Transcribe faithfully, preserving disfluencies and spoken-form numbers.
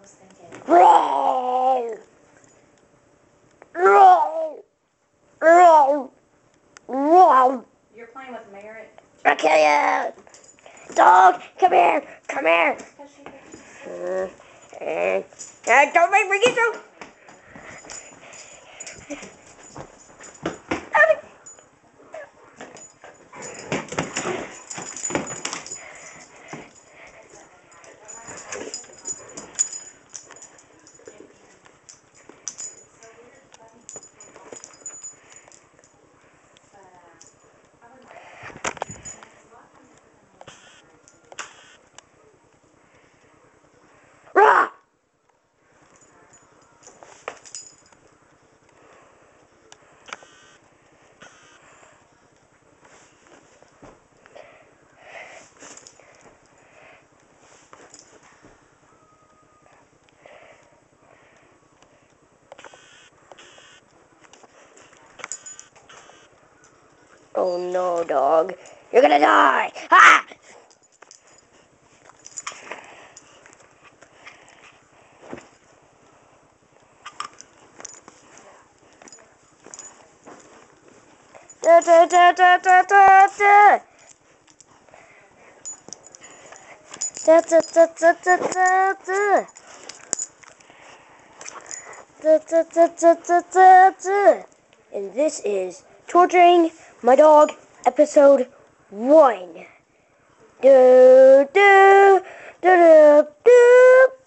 was thinking. Roar! Roar! Roar! Roar! You're playing with Merritt. I'll kill you! Dog, come here! Come here! Uh, uh, uh, don't make me get you! Rah! Oh no, dog. You're gonna die! Ah! Da da da da da da da! Da da da da da da da! Da da da da da da da! And this is Torturing My Dog, episode one. Do do do do do.